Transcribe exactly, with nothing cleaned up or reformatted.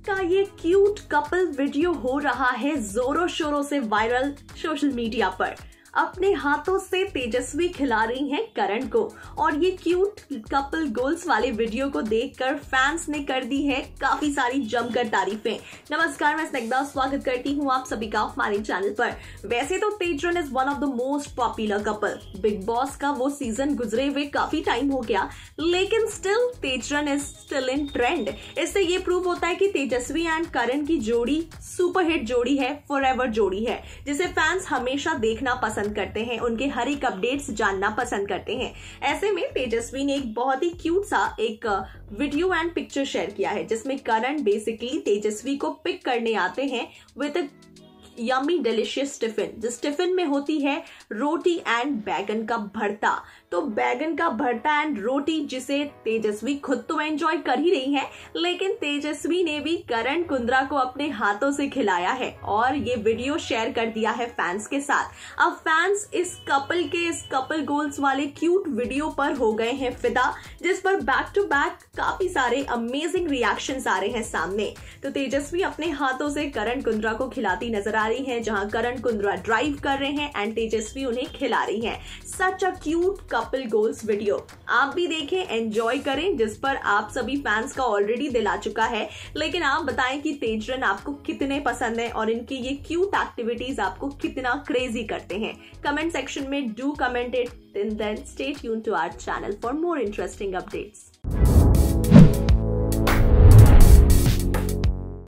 का ये cute couple video हो रहा है जोरों शोरों से वायरल सोशल मीडिया पर। अपने हाथों से तेजस्वी खिला रही हैं करण को और ये क्यूट कपल गोल्स वाले वीडियो को देखकर फैंस ने कर दी है काफी सारी जमकर तारीफें। नमस्कार, मैं स्निग्धा स्वागत करती हूँ आप सभी का हमारे चैनल पर। वैसे तो Tejran is one of the most popular couple. Bigg Boss का वो सीजन गुजरे हुए काफी टाइम हो गया, लेकिन still Tejran is still in trend. इससे ये प्रूव होता है कि तेजस्वी एंड करण की जोड़ी सुपरहिट जोड़ी है, फॉरएवर जोड़ी है, जिसे फैंस हमेशा देखना पसंद करते हैं, उनके हर एक अपडेट्स जानना पसंद करते हैं। ऐसे में तेजस्वी ने एक बहुत ही क्यूट सा एक वीडियो एंड पिक्चर शेयर किया है, जिसमें करण बेसिकली तेजस्वी को पिक करने आते हैं विद यम्मी डिलीशियस टिफिन। जिस टिफिन में होती है रोटी एंड बैगन का भरता। तो बैगन का भरता एंड रोटी जिसे तेजस्वी खुद तो एंजॉय कर ही रही हैं, लेकिन तेजस्वी ने भी करण कुंद्रा को अपने हाथों से खिलाया है और ये वीडियो शेयर कर दिया है फैंस के साथ। अब फैंस इस कपल के इस कपल गोल्स वाले क्यूट वीडियो पर हो गए हैं फिदा, जिस पर बैक टू बैक काफी सारे अमेजिंग रिएक्शंस आ रहे हैं सामने। तो तेजस्वी अपने हाथों से करण कुंद्रा को खिलाती नजर आ रही हैं, जहां करण कुंद्रा ड्राइव कर रहे हैं एंड तेजस्वी उन्हें खिला रही हैं। Such a cute couple goals video. आप भी देखें, एंजॉय करें, जिस पर आप सभी फैंस का ऑलरेडी दिल आ चुका है। लेकिन आप बताएं कि तेजरन आपको कितने पसंद है और इनकी ये क्यूट एक्टिविटीज आपको कितना क्रेजी करते हैं। कमेंट सेक्शन में do comment it. Then stay tuned to our channel for more interesting updates.